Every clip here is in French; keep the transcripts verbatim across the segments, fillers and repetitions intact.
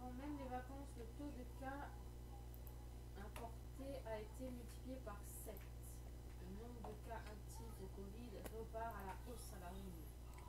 Pendant même les vacances, le taux de cas importés a été multiplié par sept. Le nombre de cas actifs de Covid repart à la hausse à la Réunion.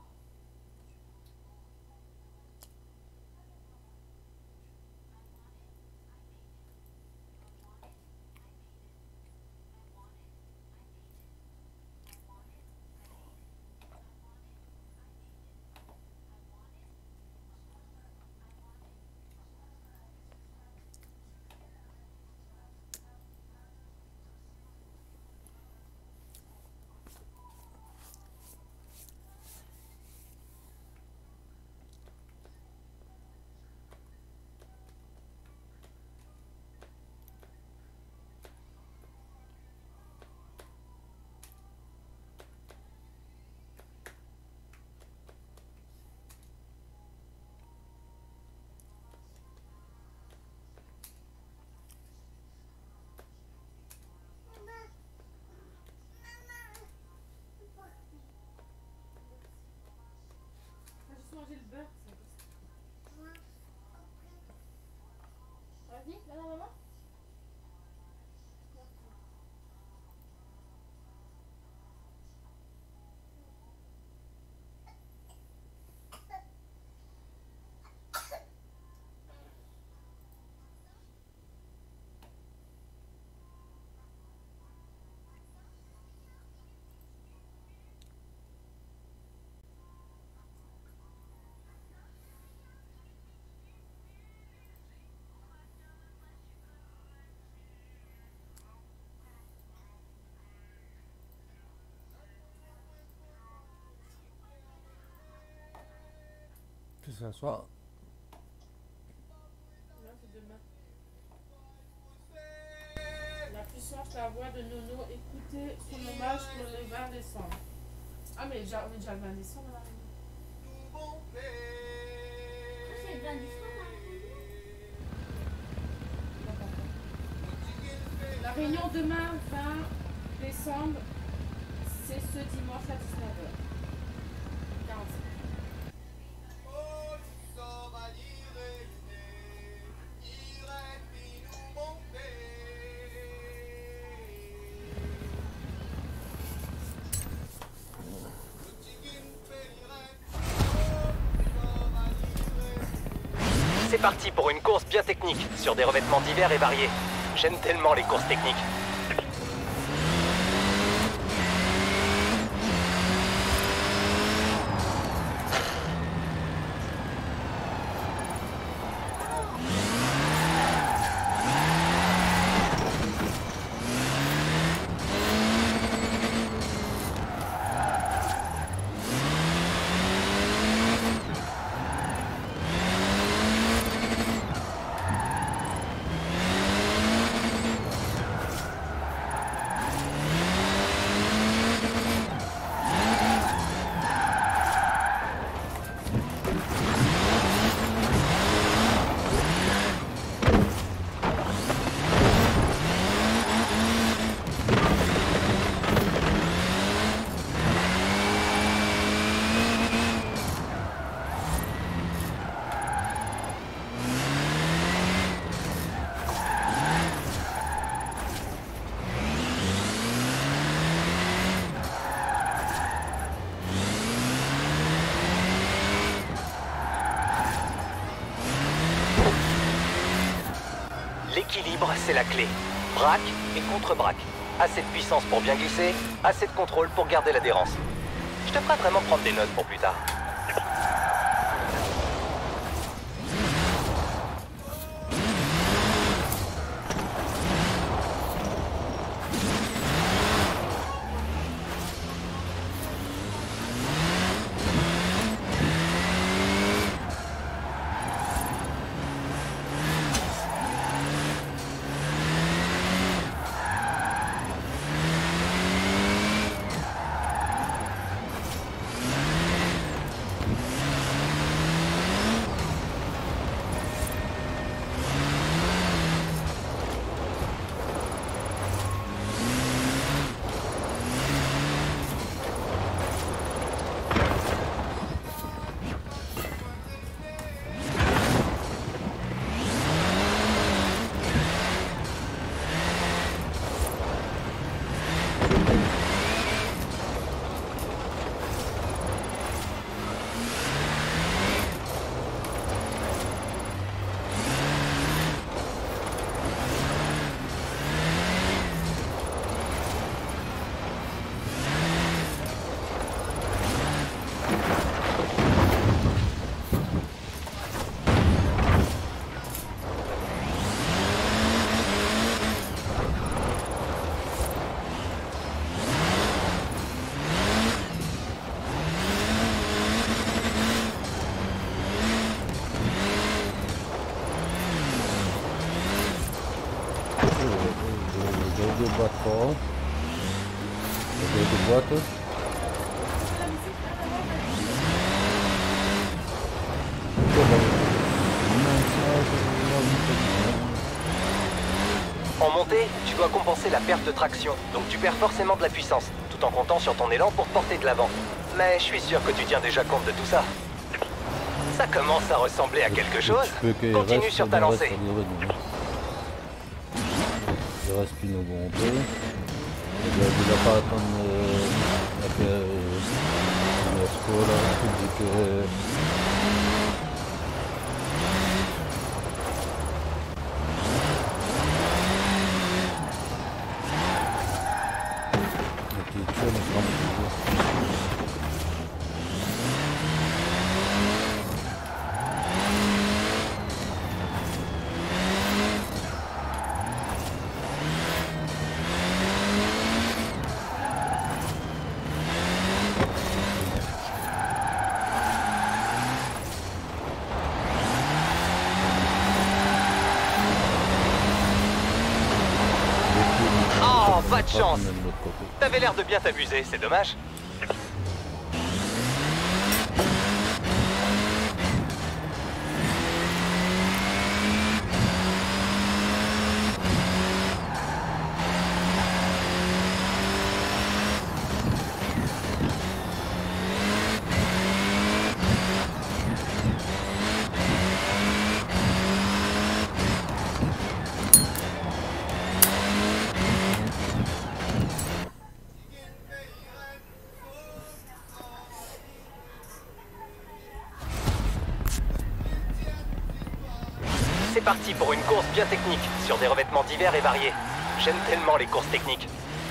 Manger le beurre, ça. Vas-y, là, là, maman. Que ce soit. Là, c'est demain. La puissance, la voix de Nono, écoutez son hommage pour le vingt décembre. Ah, mais déjà, on est déjà le vingt décembre là. C'est le vingt décembre là. La réunion demain, vingt décembre, c'est ce dimanche à dix-neuf heures quarante-cinq. C'est parti pour une course bien technique, sur des revêtements divers et variés. J'aime tellement les courses techniques. L'équilibre, c'est la clé. Braque et contre-braque. Assez de puissance pour bien glisser, assez de contrôle pour garder l'adhérence. Je te ferai vraiment prendre des notes pour plus tard. quattro. Ok, des boîtes. En montée, tu dois compenser la perte de traction, donc tu perds forcément de la puissance, tout en comptant sur ton élan pour te porter de l'avant. Mais je suis sûr que tu tiens déjà compte de tout ça. Ça commence à ressembler à quelque chose. Continue sur ta lancée. Il reste une bombe. Il va pas attendre la scuola, quindi che... Oh, pas de chance. T'avais l'air de bien t'amuser, c'est dommage. C'est parti pour une course bien technique, sur des revêtements divers et variés. J'aime tellement les courses techniques.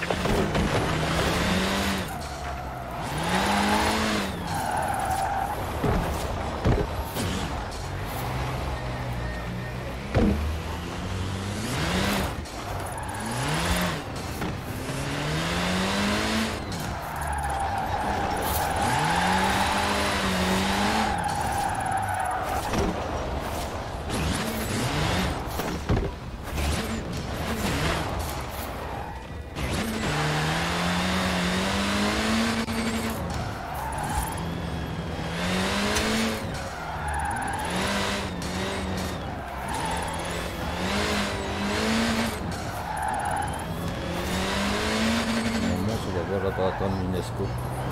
Attendre l'UNESCO.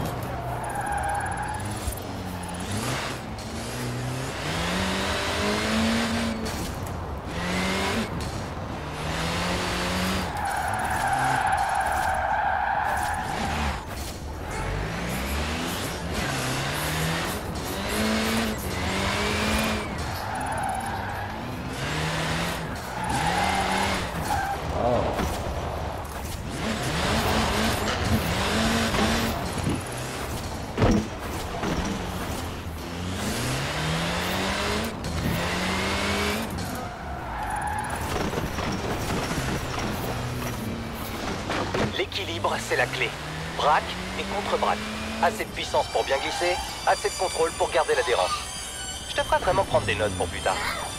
L'équilibre, c'est la clé. Braque et contre-braque. Assez de puissance pour bien glisser, assez de contrôle pour garder l'adhérence. Je te ferai vraiment prendre des notes pour plus tard.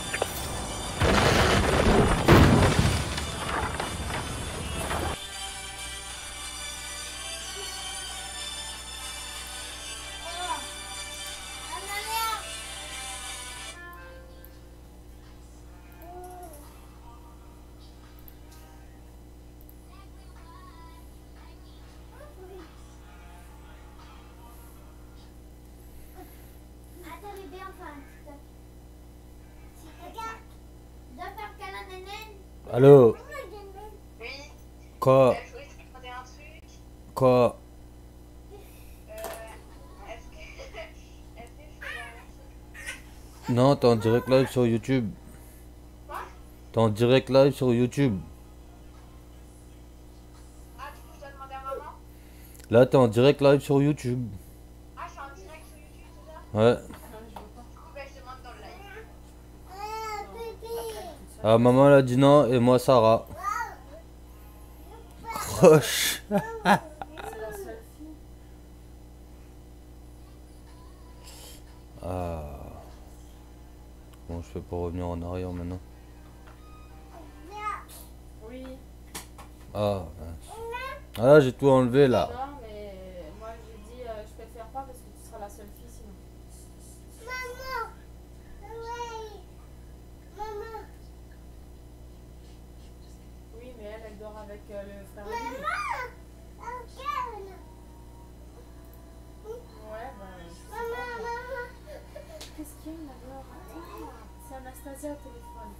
Allô? Oui. Quoi? Je voulais te demander un truc. Quoi? Euh, est-ce que... Est-ce que je fais un... Non, t'es en direct live sur YouTube. Quoi? T'es en direct live sur YouTube. Ah, du coup, je dois demander à maman? Là, t'es en direct live sur YouTube. Ah, je suis en direct sur YouTube, c'est ça? Ouais. Du coup, ben, je demande dans le live. Ah, maman elle a dit non et moi Sarah. Croche. C'est la seule fille. Ah. Bon, je fais pour revenir en arrière maintenant. Oui. Ah. Ouais. Ah là, j'ai tout enlevé là. Non, mais moi j'ai dit euh, je préfère pas parce que tu seras la seule fille sinon. Maman. Oui. Maman. Oui, mais elle, elle dort avec euh, le frère. Maman. Emile. Ok. Ouais, bah. c'est Maman, pas grave. maman. Qu'est-ce qu'il y a là-bas? Attends, c'est Anastasia au téléphone.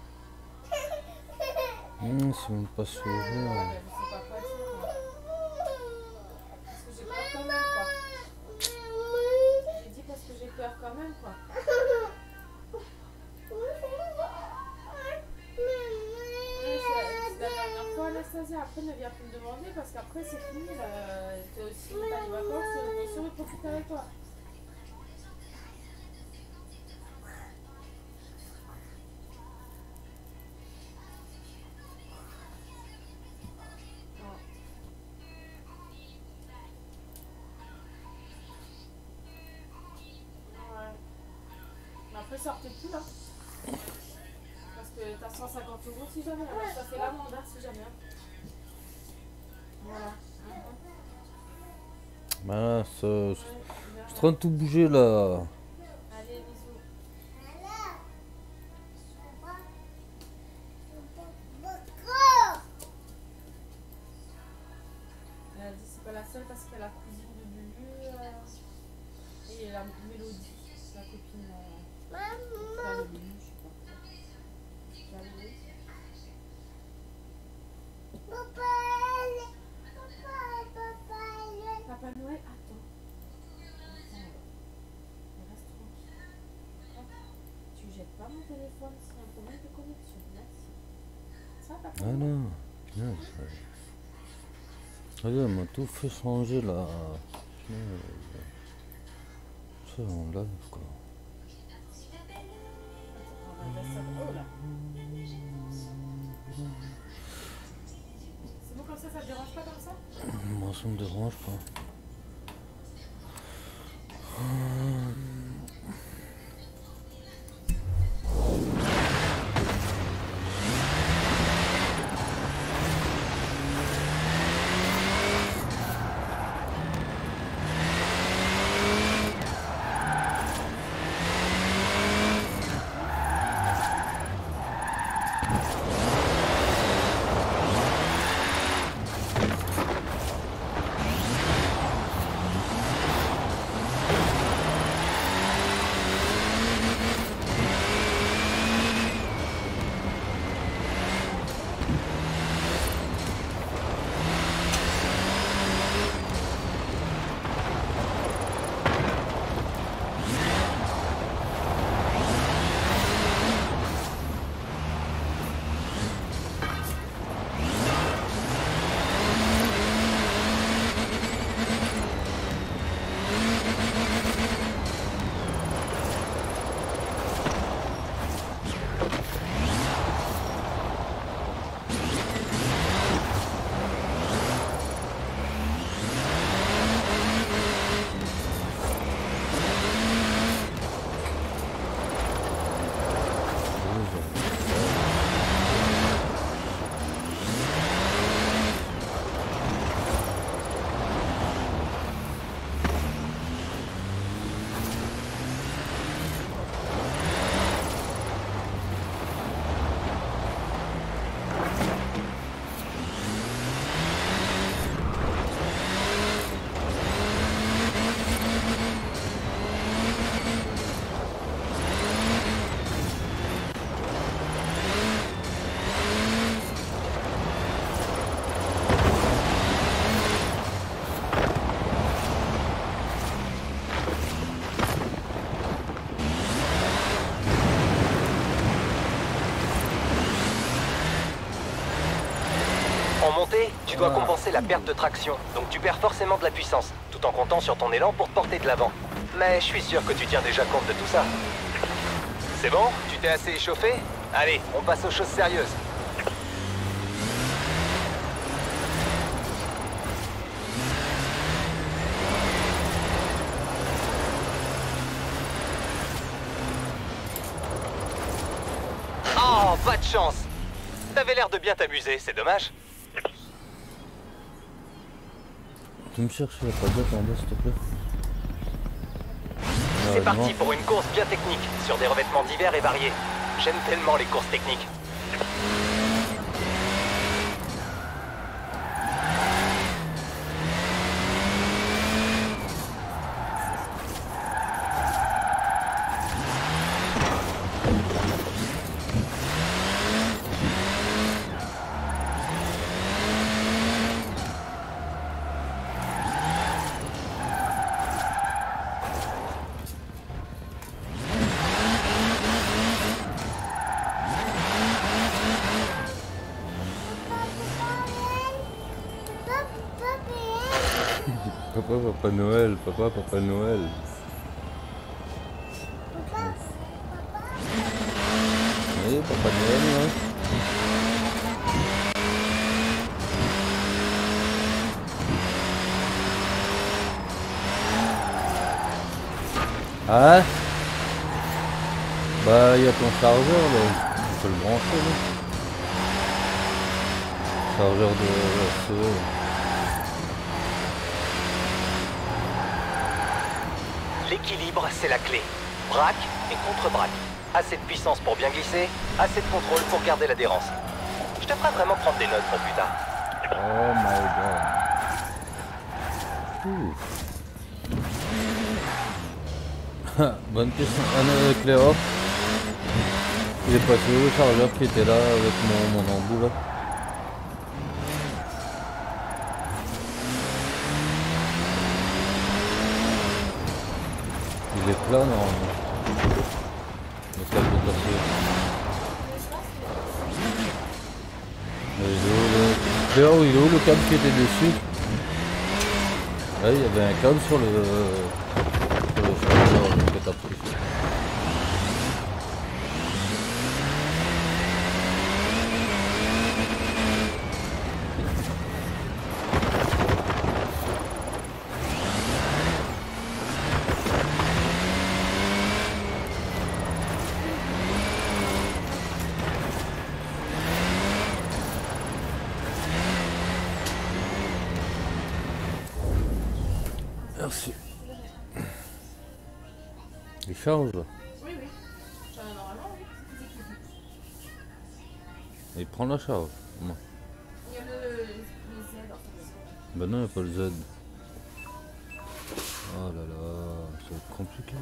Hum, c'est même pas Ouais, sourire. ouais, bah, je sais pas quoi dire. Moi. Parce que j'ai peur quand même, quoi. J'ai dit parce que j'ai peur quand même, quoi. Oui, c'est c'est la dernière fois, Anastasia. Après, ne viens plus me demander parce qu'après, c'est fini. Là. T'es aussi, t'as les vacances, bien sûr, il faut profiter avec toi. Ouais. Mais après, sortez plus là. Parce que t'as cent cinquante euros si jamais. Alors, ça fait l'amende hein, si jamais. Voilà. Bah, ça, je Ouais, je suis en merci. train de tout bouger là. Allez, bisous. Elle a dit c'est pas la seule parce qu'elle a la cousine de Lulu euh, et la Mélodie, la copine euh, enfin, de Lulu, je sais pas quoi. Qui est arrivée. Papa Noël, attends. Attends. Reste tranquille. Hop. Tu jettes pas mon téléphone s'il y a un problème de connexion. Merci. Ça, Papa Ah Noël? non. Non, ça... Regarde, elle m'a tout fait changer là. Ça, on lave quoi. On va mettre ça. Oh là. C'est bon comme ça, ça te dérange pas comme ça? Moi, ça me dérange pas. En montée, tu dois Ah. compenser la perte de traction, donc tu perds forcément de la puissance, tout en comptant sur ton élan pour te porter de l'avant. Mais je suis sûr que tu tiens déjà compte de tout ça. C'est bon? Tu t'es assez échauffé? Allez, on passe aux choses sérieuses. Oh, pas de chance! T'avais l'air de bien t'amuser, c'est dommage. Tu me cherches la tablette en bas s'il te plaît. C'est parti pour une course bien technique, sur des revêtements divers et variés. J'aime tellement les courses techniques. Papa, Papa Noël, papa, Papa Noël. Oui, Papa Noël, ouais. Ah, bah il y a ton chargeur là, on peut le brancher là. Chargeur de C E. L'équilibre, c'est la clé. Braque et contre-braque. Assez de puissance pour bien glisser, assez de contrôle pour garder l'adhérence. Je te ferai vraiment prendre des notes pour plus tard. Oh my god. Bonne question. Ah non, Cléo. Il est passé où le chargeur qui était là avec mon, mon embout là? Il est plat normalement. Le câble est cassé. Il est où le... Cléo, il est où le câble qui était dessus? Ouais, il y avait un câble sur le... sur le chargeur que t'as pris. Merci. Il charge là. Oui, oui. Euh, normalement, oui. Il prend la charge. Non. Il y a le, le Z. Enfin, Ben non, il n'y a pas le Z. Oh là là, ça va être compliqué.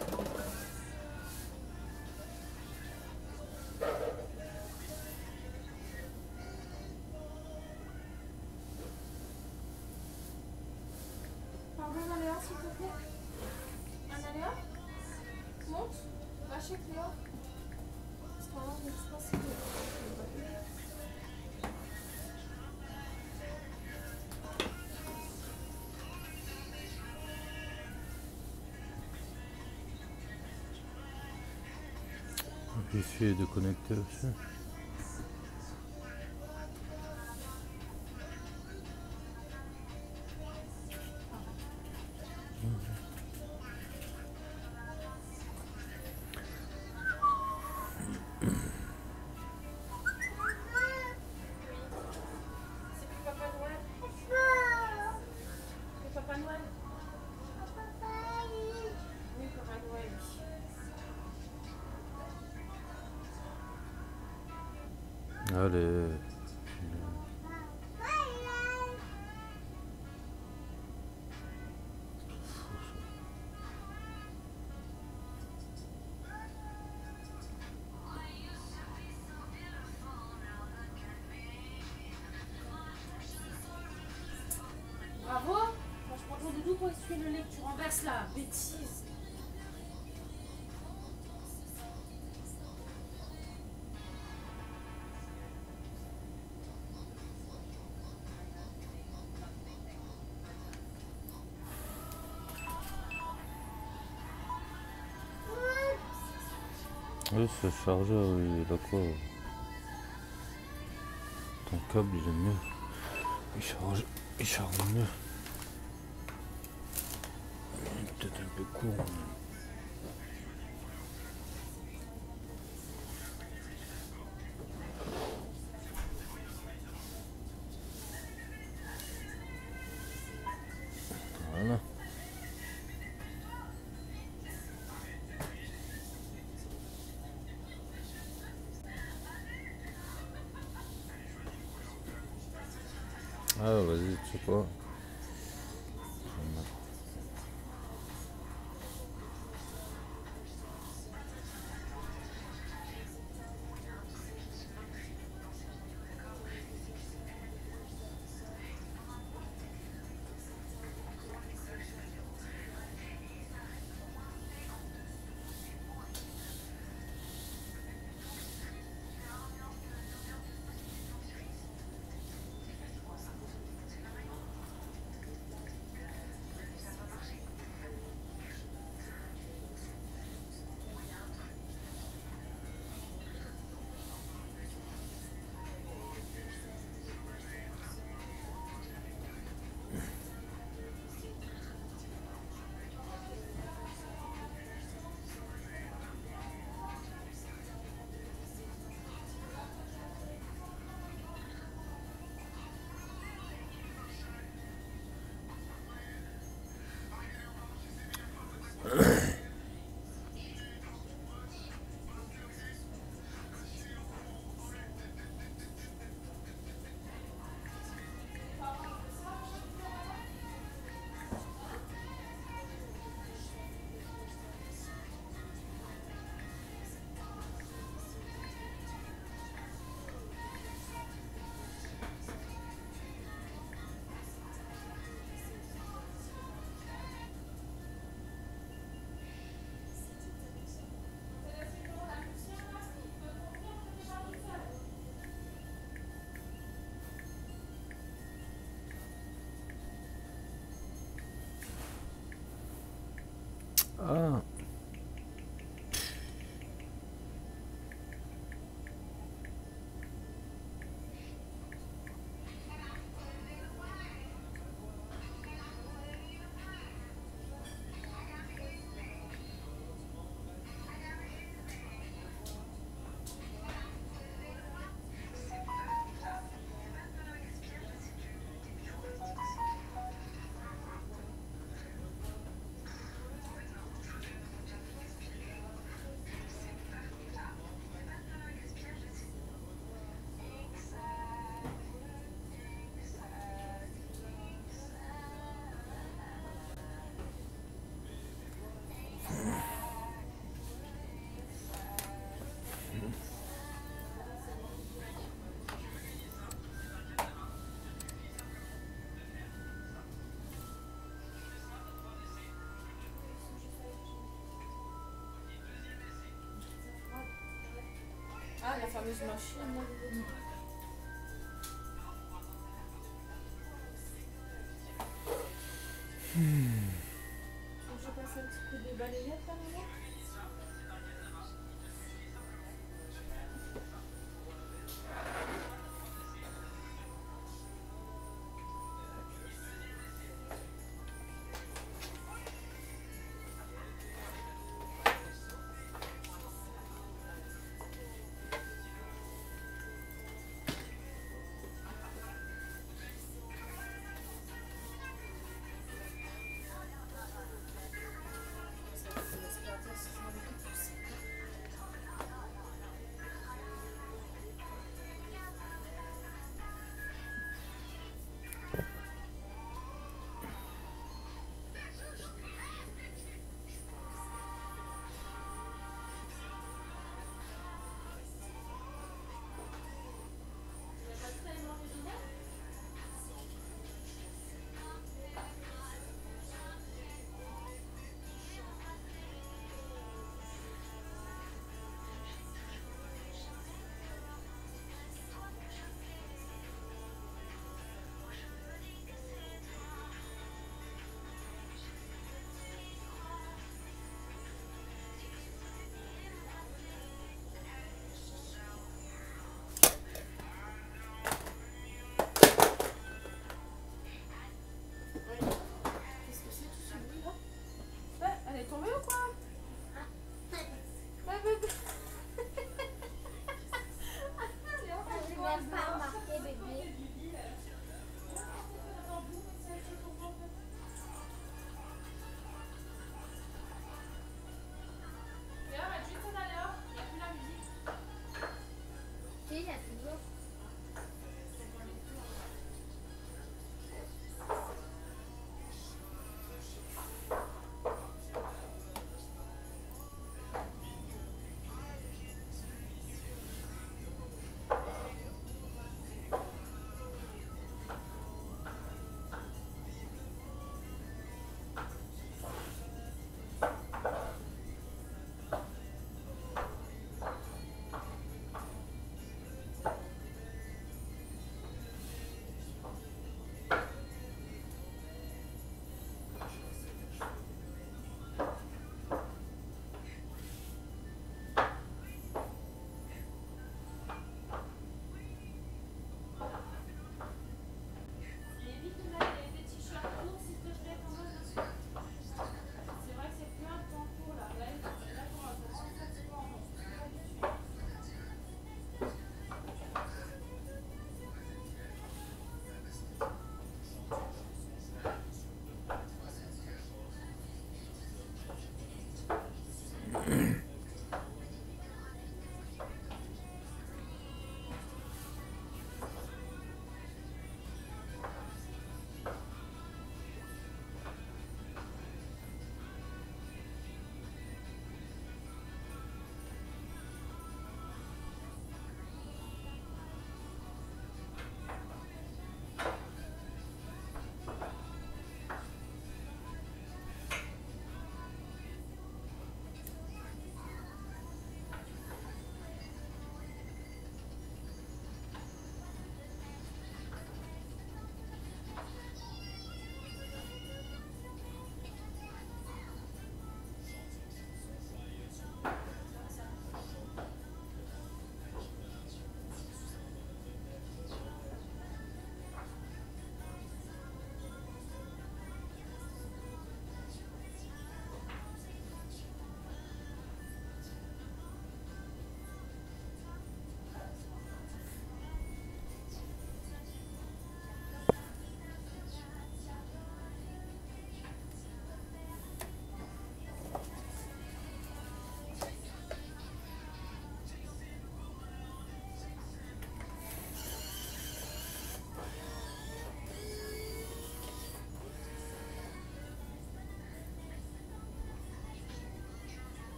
pardon, un aléa, s'il te plaît. Un aléa. Monte. Va chez Cléo. Parce qu'en vrai, je ne sais pas si c'est... J'ai essayé de connecter aussi. Allez. Bravo. Moi, je prends ton doudou pour essuyer le lait que tu renverses là. Bêtise. Oui, ce chargeur, il a quoi? Ton câble, il est mieux. Il charge, il charge mieux. Il est peut-être un peu court. Mais... Ah vas-y, tu sais quoi. Ah. Ah, la fameuse machine. Hmm. Tu veux que je passe un petit coup de balayette là, maman?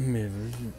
Mais vas-y.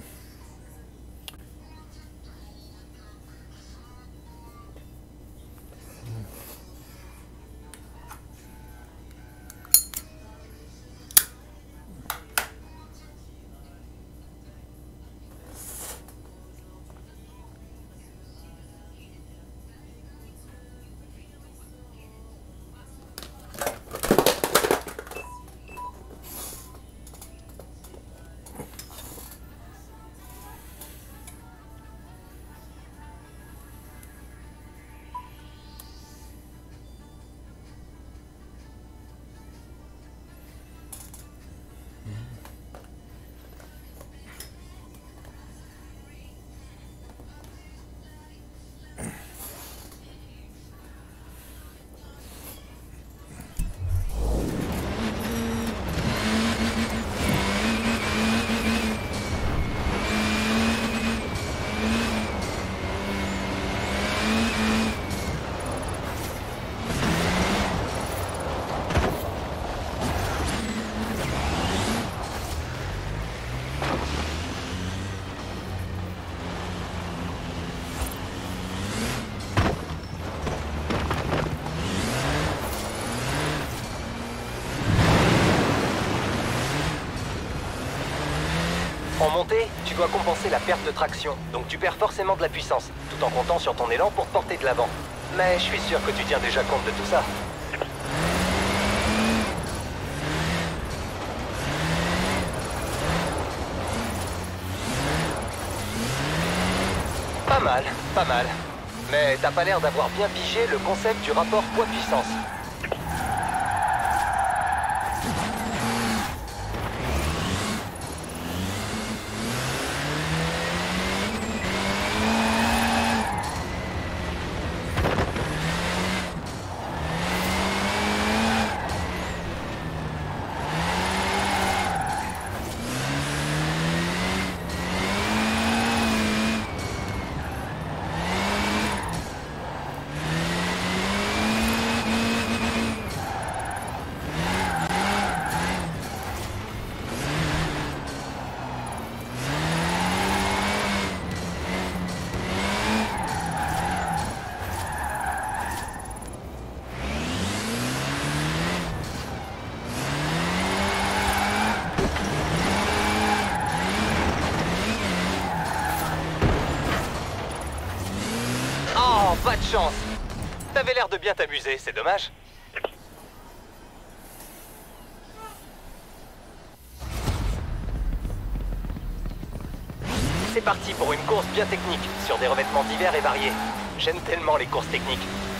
En montée, tu dois compenser la perte de traction, donc tu perds forcément de la puissance, tout en comptant sur ton élan pour te porter de l'avant. Mais je suis sûr que tu tiens déjà compte de tout ça. Pas mal, pas mal. Mais t'as pas l'air d'avoir bien pigé le concept du rapport poids-puissance. Pas de chance. T'avais l'air de bien t'amuser, c'est dommage. C'est parti pour une course bien technique, sur des revêtements divers et variés. J'aime tellement les courses techniques.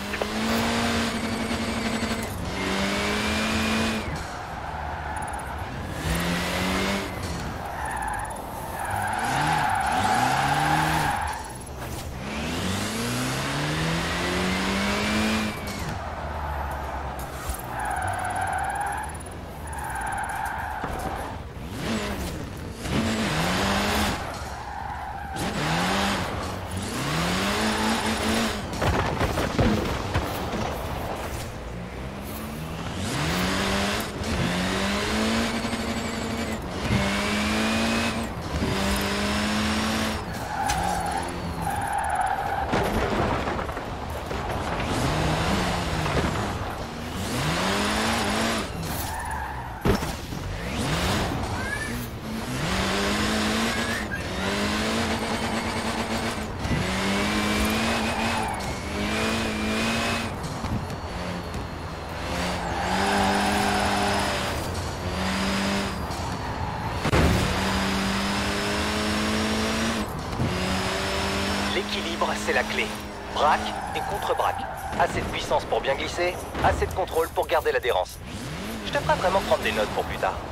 L'équilibre, c'est la clé. Braque et contre-braque. Assez de puissance pour bien glisser, assez de contrôle pour garder l'adhérence. Je te ferai vraiment prendre des notes pour plus tard.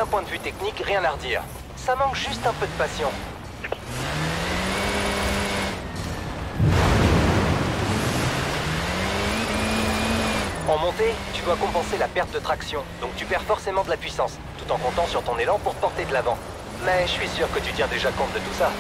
point de vue technique, rien à redire. Ça manque juste un peu de passion. En montée, tu dois compenser la perte de traction, donc tu perds forcément de la puissance, tout en comptant sur ton élan pour te porter de l'avant. Mais je suis sûr que tu tiens déjà compte de tout ça.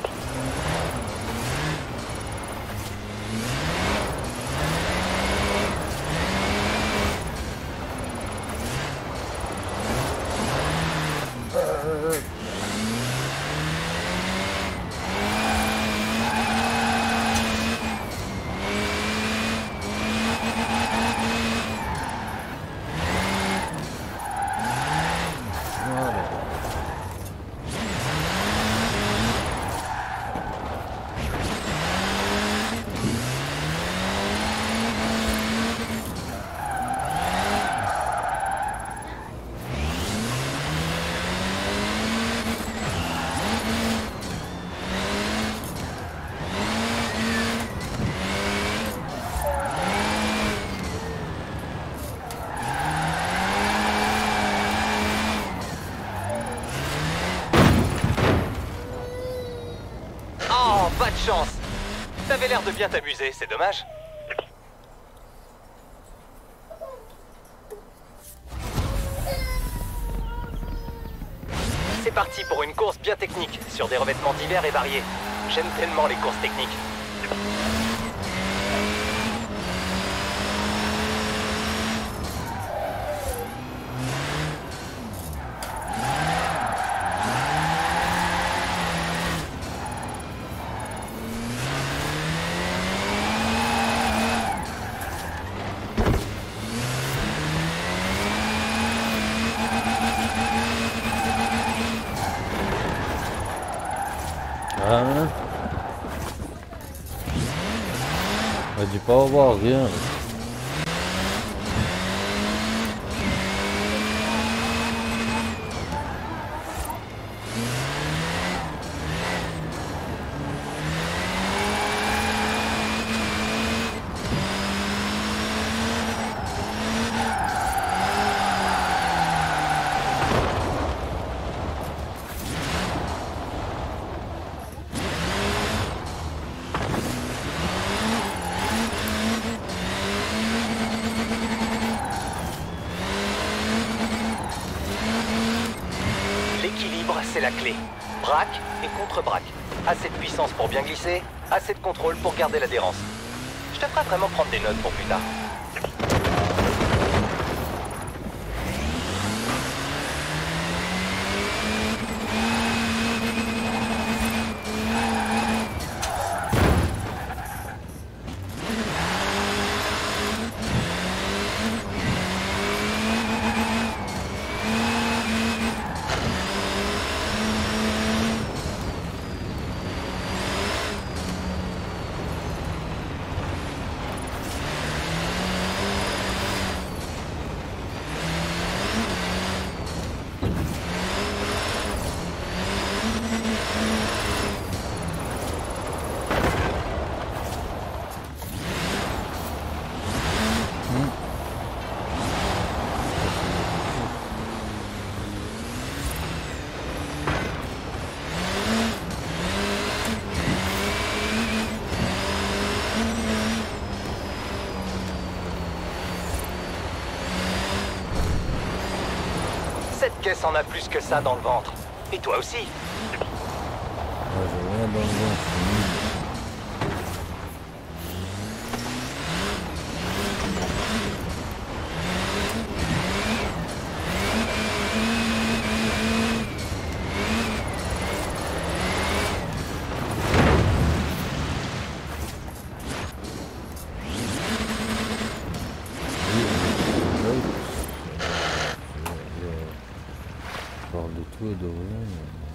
Pas de chance. T'avais l'air de bien t'amuser, c'est dommage. C'est parti pour une course bien technique, sur des revêtements divers et variés. J'aime tellement les courses techniques. Hein? On a dû pas avoir rien. C'est la clé. Braque et contre-braque. Assez de puissance pour bien glisser, assez de contrôle pour garder l'adhérence. Je te ferai vraiment prendre des notes pour plus tard. Cette caisse en a plus que ça dans le ventre. Et toi aussi. Ouais, j'ai rien dans le ventre. De tout et de rien.